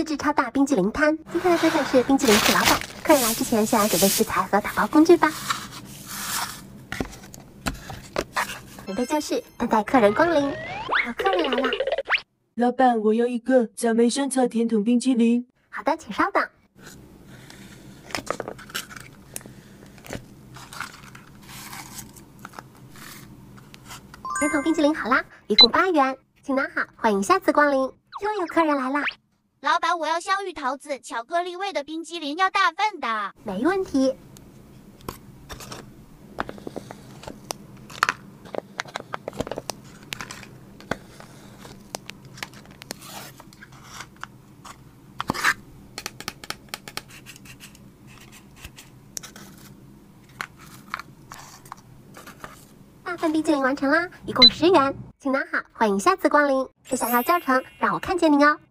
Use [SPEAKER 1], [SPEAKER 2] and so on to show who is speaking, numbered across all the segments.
[SPEAKER 1] 制超大冰激凌摊。今天的身份是冰激凌室老板，客人来之前先来准备食材和打包工具吧。准备就绪，等待客人光临。有客人来了。
[SPEAKER 2] 老板，我要一个草莓香草甜筒冰淇淋。
[SPEAKER 1] 好的，请稍等。甜筒冰淇淋好啦，一共8元，请拿好，欢迎下次光临。又有客人来啦。
[SPEAKER 3] 老板，我要香芋桃子巧克力味的冰激凌，要大份的。
[SPEAKER 1] 没问题。大份冰淇淋完成啦，一共10元，请拿好，欢迎下次光临。是想要教程，让我看见您哦。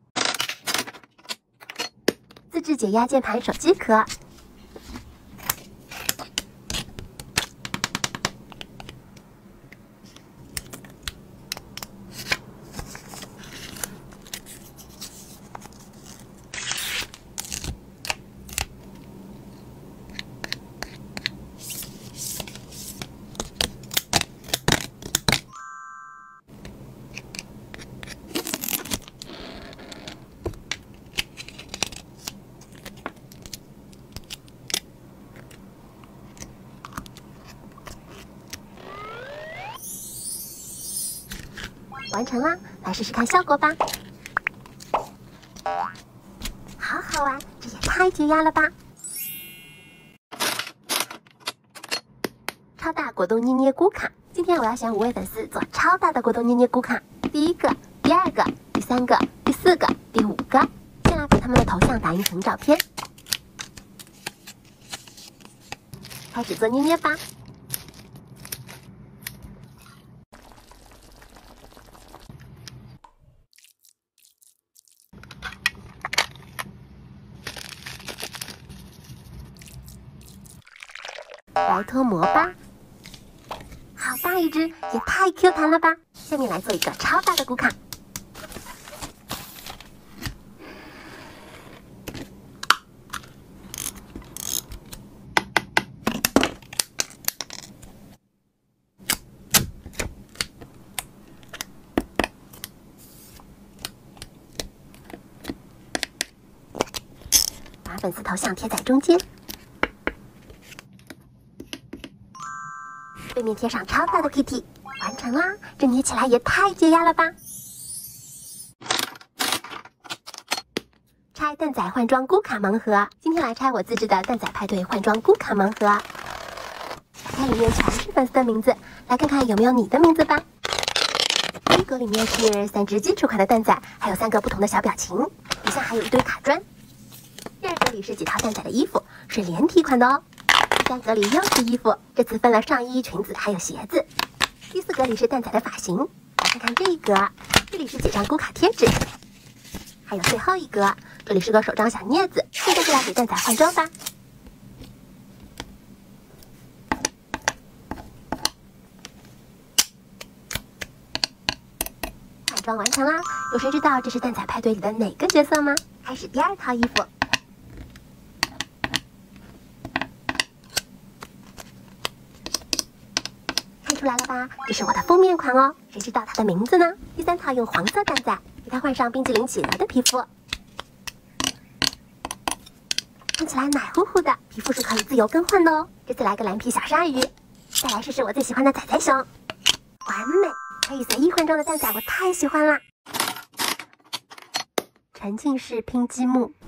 [SPEAKER 1] 自制解压键盘手机壳，完成啦，来试试看效果吧。好好玩，这也太解压了吧！超大果冻捏捏咕卡，今天我要选5位粉丝做超大的果冻捏捏咕卡。第1个、第2个、第3个、第4个、第5个。先来把他们的头像打印成照片，开始做捏捏吧。来脱模吧，好大一只，也太 Q 弹了吧！下面来做一个超大的咕卡，把粉丝头像贴在中间。背面贴上超大的 Kitty， 完成啦！这捏起来也太解压了吧！拆蛋仔换装咕卡盲盒，今天来拆我自制的蛋仔派对换装咕卡盲盒。打开里面全是粉丝的名字，来看看有没有你的名字吧。第1格里面是3只基础款的蛋仔，还有3个不同的小表情，底下还有一堆卡砖。第2格里是几套蛋仔的衣服，是连体款的哦。第3格里又是衣服，这次分了上衣、裙子还有鞋子。第4格里是蛋仔的发型，来看看这一格，这里是几张咕卡贴纸，还有最后一格，这里是个手账小镊子。现在就来给蛋仔换装吧。换装完成啦！有谁知道这是蛋仔派对里的哪个角色吗？开始第2套衣服。出来了吧？这是我的封面款哦，谁知道它的名字呢？第3套用黄色蛋仔，给它换上冰激凌企鹅的皮肤，看起来奶乎乎的，皮肤是可以自由更换的哦。这次来个蓝皮小鲨鱼，再来试试我最喜欢的仔仔熊，完美，可以随意换装的蛋仔我太喜欢啦！沉浸式拼积木。